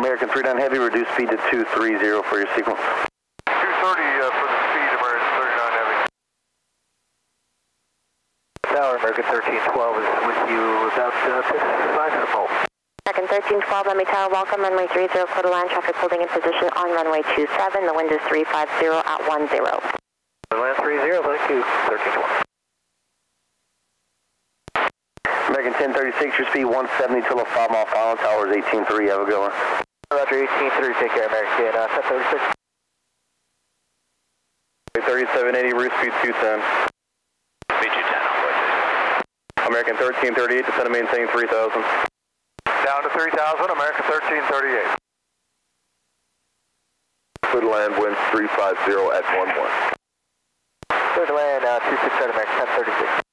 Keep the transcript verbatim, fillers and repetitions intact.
American three nine Heavy, reduce speed to two three zero for your sequence. two thirty uh, for the speed, American three nine Heavy. Tower, American thirteen twelve is with you about uh, fifty-five to the pole. American thirteen twelve, Miami Tower, welcome, runway three zero, clear to land, traffic holding in position on runway two seven, the wind is three five zero at one zero. Land three zero, thank you, thirteen twelve. American ten thirty-six, your speed one seventy till a five mile final, tower is eighteen three, have a good one. Roger, eighteen three, take care, American, uh, ten thirty-six. thirty-seven eighty, roof speed two ten. Speed two ten, on American thirteen thirty-eight, descend to maintain three thousand. Down to three thousand, American thirteen thirty-eight. Clear to land, wind three five zero at one one. Clear to land, uh, two six seven, American ten thirty-six.